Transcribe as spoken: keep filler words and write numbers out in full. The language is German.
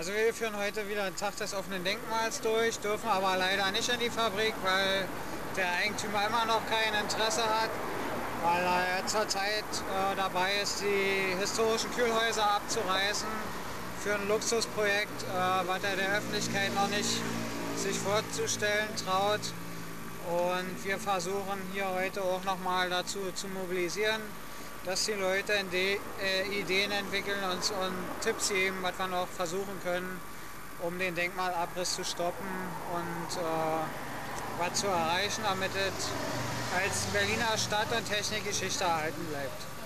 Also wir führen heute wieder den Tag des offenen Denkmals durch, dürfen aber leider nicht in die Fabrik, weil der Eigentümer immer noch kein Interesse hat, weil er zurzeit äh, dabei ist, die historischen Kühlhäuser abzureißen für ein Luxusprojekt, äh, was er der Öffentlichkeit noch nicht sich vorzustellen traut. Und wir versuchen hier heute auch nochmal dazu zu mobilisieren, dass die Leute die, äh, Ideen entwickeln und, und Tipps geben, was wir noch versuchen können, um den Denkmalabriss zu stoppen und äh, was zu erreichen, damit es als Berliner Stadt- und Technikgeschichte erhalten bleibt.